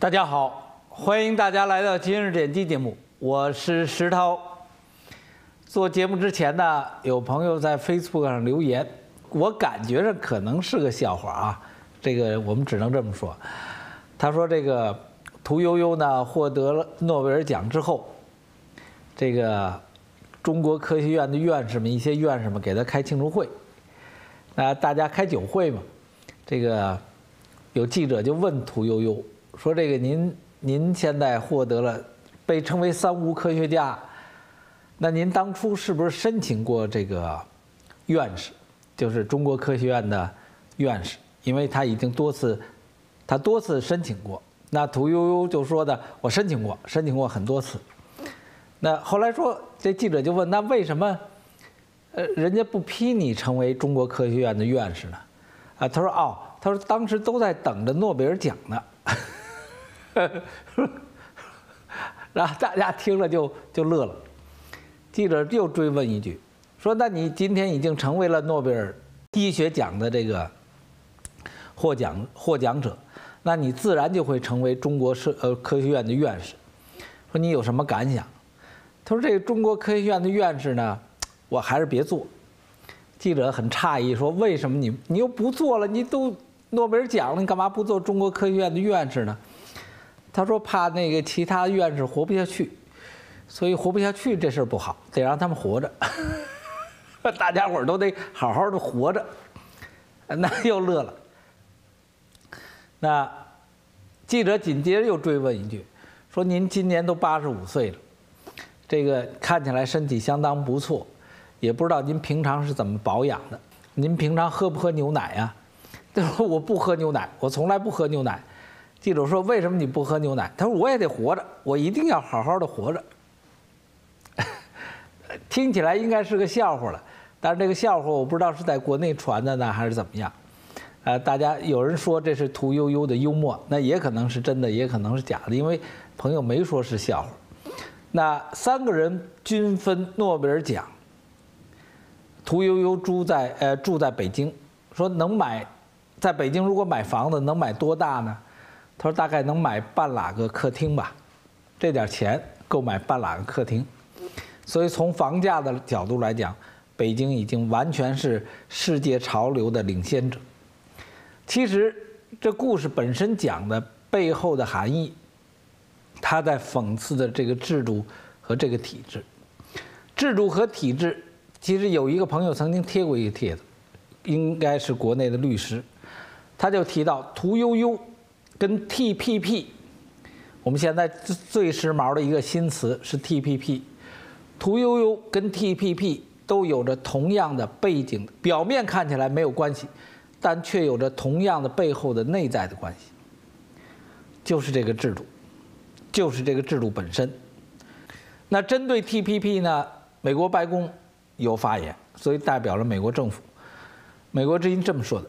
大家好，欢迎大家来到今日点击节目，我是石涛。做节目之前呢，有朋友在 Facebook 上留言，我感觉上可能是个笑话啊，这个我们只能这么说。他说这个屠呦呦呢获得了诺贝尔奖之后，这个中国科学院的院士们一些院士们给他开庆祝会，大家开酒会嘛，这个有记者就问屠呦呦说：“这个您现在获得了被称为三无科学家，那您当初是不是申请过这个院士，就是中国科学院的院士？因为他已经多次申请过。”那屠呦呦就说的：“我申请过很多次。”那后来说这记者就问：“那为什么人家不批你成为中国科学院的院士呢？”他说：“哦，他说当时都在等着诺贝尔奖呢。”然后大家听了就乐了。记者又追问一句，说：“那你今天已经成为了诺贝尔医学奖的这个获奖者，那你自然就会成为中国科学院的院士。说你有什么感想？”他说：“这个中国科学院的院士呢，我还是别做。”记者很诧异，说：“为什么你又不做了？你都诺贝尔奖了，你干嘛不做中国科学院的院士呢？”他说：“怕那个其他院士活不下去，所以活不下去这事儿不好，得让他们活着。大家伙儿都得好好的活着。”那又乐了。那记者紧接着又追问一句，说：“您今年都85岁了，这个看起来身体相当不错，也不知道您平常是怎么保养的？您平常喝不喝牛奶呀？”他说：“我不喝牛奶，我从来不喝牛奶。”记者说：“为什么你不喝牛奶？”他说：“我也得活着，我一定要好好的活着。”听起来应该是个笑话了，但是这个笑话我不知道是在国内传的呢，还是怎么样。大家有人说这是屠呦呦的幽默，那也可能是真的，也可能是假的，因为朋友没说是笑话。那3个人均分诺贝尔奖。屠呦呦住在北京，说在北京如果买房子能买多大呢？他说大概能买半拉个客厅吧，这点钱够买半拉个客厅。所以从房价的角度来讲，北京已经完全是世界潮流的领先者。其实这故事本身讲的背后的含义，他在讽刺的这个制度和这个体制。制度和体制，其实有一个朋友曾经贴过一个帖子，应该是国内的律师，他就提到屠呦呦跟 TPP， 我们现在最时髦的一个新词是 TPP。屠呦呦跟 TPP 都有着同样的背景，表面看起来没有关系，但却有着同样的背后的内在的关系，就是这个制度，就是这个制度本身。那针对 TPP 呢，美国白宫有发言，所以代表了美国政府。美国之音这么说的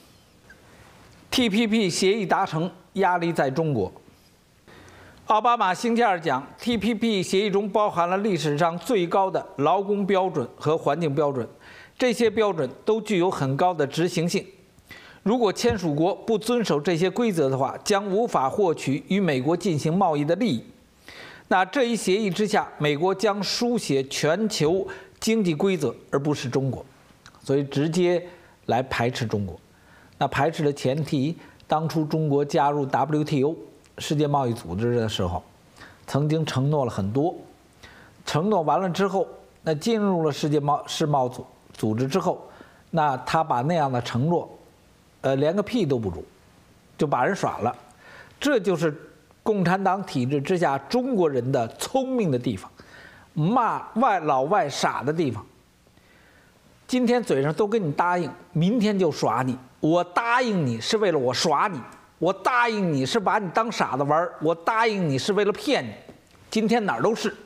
：TPP 协议达成，压力在中国。奥巴马星期二讲 ，TPP 协议中包含了历史上最高的劳工标准和环境标准，这些标准都具有很高的执行性。如果签署国不遵守这些规则的话，将无法获取与美国进行贸易的利益。那这一协议之下，美国将书写全球经济规则，而不是中国，所以直接来排斥中国。那排斥的前提，当初中国加入 WTO 世界贸易组织的时候，曾经承诺了很多，承诺完了之后，那进入了世贸组织之后，那他把那样的承诺，连个屁都不如，就把人耍了。这就是共产党体制之下中国人的聪明的地方，骂老外傻的地方。今天嘴上都跟你答应，明天就耍你。我答应你是为了我耍你，我答应你是把你当傻子玩，我答应你是为了骗你。今天哪儿都是，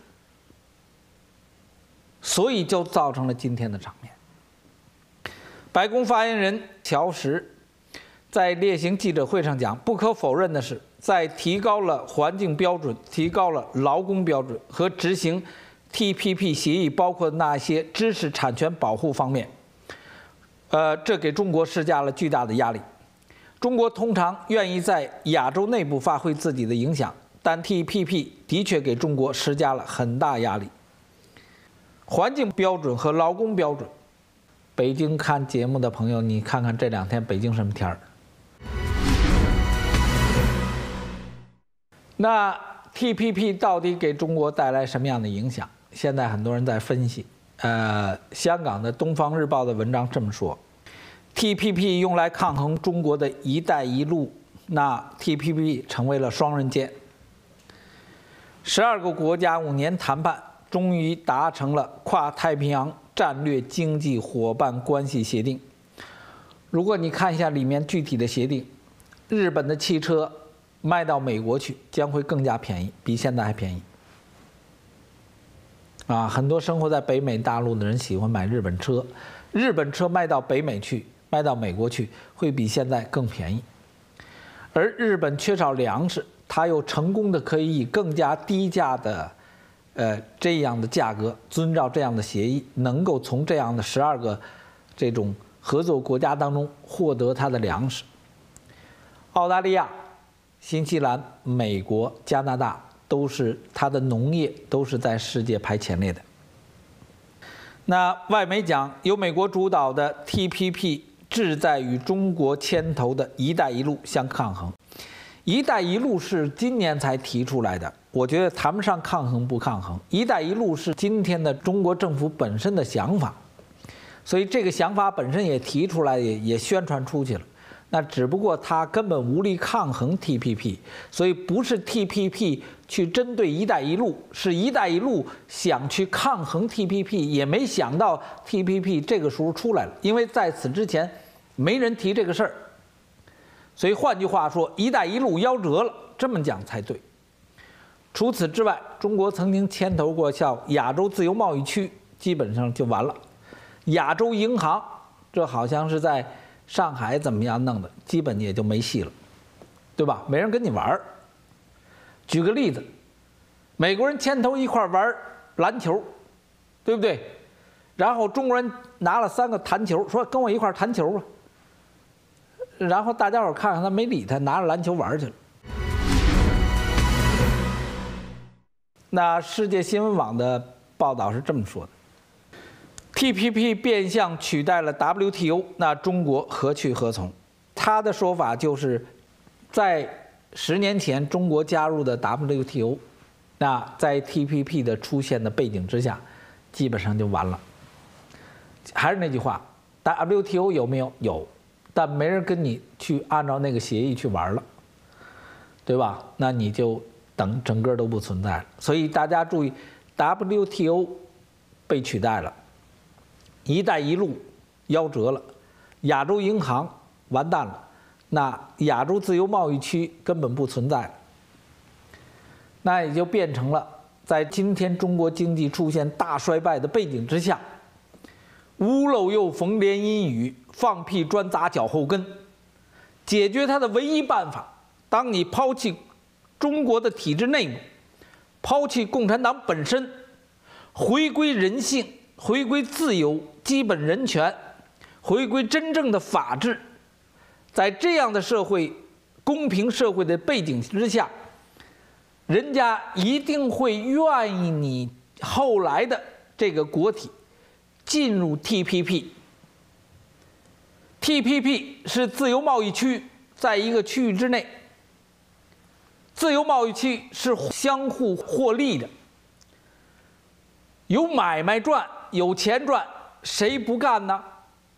所以就造成了今天的场面。白宫发言人乔什在例行记者会上讲，不可否认的是，在提高了环境标准、提高了劳工标准和执行 TPP 协议包括那些知识产权保护方面，这给中国施加了巨大的压力。 中国通常愿意在亚洲内部发挥自己的影响，但 TPP 的确给中国施加了很大压力。环境标准和劳工标准，北京看节目的朋友，你看看这2天北京什么天儿？那 TPP 到底给中国带来什么样的影响？现在很多人在分析。香港的《东方日报》的文章这么说 ：TPP 用来抗衡中国的一带一路，那 TPP 成为了双刃剑。12个国家5年谈判，终于达成了跨太平洋战略经济伙伴关系协定。如果你看一下里面具体的协定，日本的汽车卖到美国去将会更加便宜，比现在还便宜。很多生活在北美大陆的人喜欢买日本车，日本车卖到北美去，卖到美国去，会比现在更便宜。而日本缺少粮食，它又成功的可以以更加低价的，这样的价格，遵照这样的协议，能够从这样的12个这种合作国家当中获得它的粮食。澳大利亚、新西兰、美国、加拿大都是它的农业都是在世界排前列的。那外媒讲，由美国主导的 TPP 志在与中国牵头的一带一路相抗衡。一带一路是今年才提出来的，我觉得谈不上抗衡不抗衡。一带一路是今天的中国政府本身的想法，所以这个想法本身也提出来，也宣传出去了。那只不过它根本无力抗衡 TPP， 所以不是 TPP 去针对一带一路，是一带一路想去抗衡 TPP， 也没想到 TPP 这个时候出来了，因为在此之前没人提这个事儿。所以换句话说，一带一路夭折了，这么讲才对。除此之外，中国曾经牵头过像亚洲自由贸易区，基本上就完了。亚洲银行，这好像是在上海怎么样弄的，基本也就没戏了，对吧？没人跟你玩儿。举个例子，美国人牵头一块玩篮球，对不对？然后中国人拿了3个弹球，说跟我一块弹球吧。然后大家伙看看他，没理他，拿着篮球玩去了。那世界新闻网的报道是这么说的：TPP 变相取代了 WTO， 那中国何去何从？他的说法就是，在10年前中国加入的 WTO， 那在 TPP 的出现的背景之下，基本上就完了。还是那句话 ，WTO 有没有？有，但没人跟你去按照那个协议去玩了，对吧？那你就等整个都不存在了。所以大家注意 ，WTO 被取代了。一带一路夭折了，亚洲银行完蛋了，那亚洲自由贸易区根本不存在了，那也就变成了在今天中国经济出现大衰败的背景之下，屋漏又逢连阴雨，放屁专砸脚后跟。解决它的唯一办法，当你抛弃中国的体制内部，抛弃共产党本身，回归人性，回归自由、基本人权，回归真正的法治，在这样的社会、公平社会的背景之下，人家一定会愿意你后来的这个国体进入 TPP。TPP 是自由贸易区，在一个区域之内，自由贸易区是相互获利的，有买卖赚，有钱赚，谁不干呢？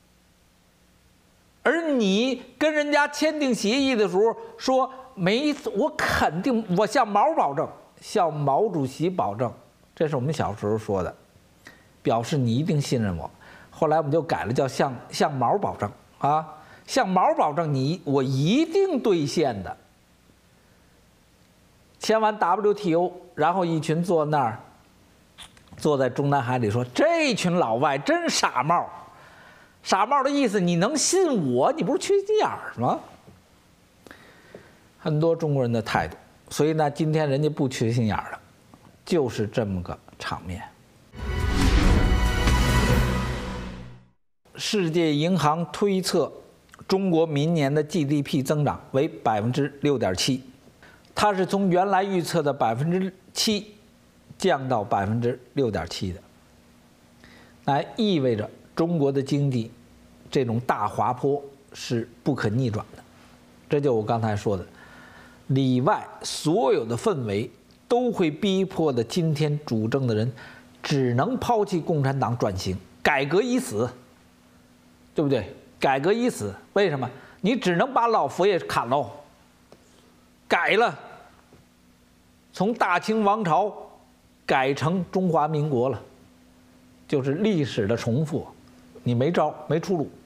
而你跟人家签订协议的时候说我肯定，我向毛保证，向毛主席保证，这是我们小时候说的，表示你一定信任我。后来我们就改了，叫向毛保证啊，向毛保证我一定兑现的。签完 WTO， 然后一群坐那儿，坐在中南海里说，这群老外真傻帽。傻帽的意思，你能信我？你不是缺心眼儿吗？很多中国人的态度，所以呢，今天人家不缺心眼儿了，就是这么个场面。世界银行推测， 中国明年的 GDP 增长为6.7%，它是从原来预测的7%降到6.7%的，那意味着中国的经济这种大滑坡是不可逆转的。这就我刚才说的，里外所有的氛围都会逼迫的今天主政的人只能抛弃共产党转型，改革已死，对不对？改革已死，为什么？你只能把老佛爷砍喽，改了，从大清王朝改成中华民国了，就是历史的重复，你没招，没出路。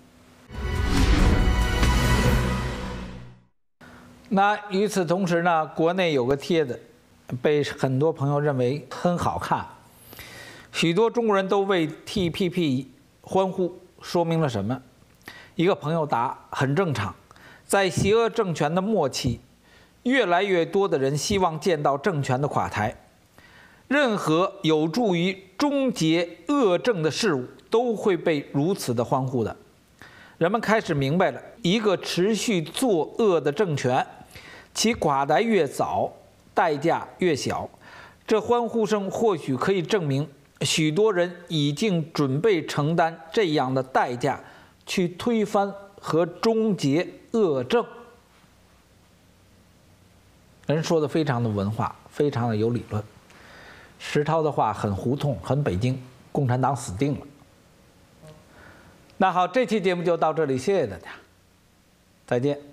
那与此同时呢，国内有个帖子，被很多朋友认为很好看，许多中国人都为 TPP 欢呼，说明了什么？一个朋友答：很正常，在邪恶政权的末期，越来越多的人希望见到政权的垮台。任何有助于终结恶政的事物都会被如此的欢呼的。人们开始明白了，一个持续作恶的政权，其垮台越早，代价越小。这欢呼声或许可以证明，许多人已经准备承担这样的代价，去推翻和终结恶政。人说的非常的文化，非常的有理论。石涛的话很胡同，很北京，共产党死定了。那好，这期节目就到这里，谢谢大家，再见。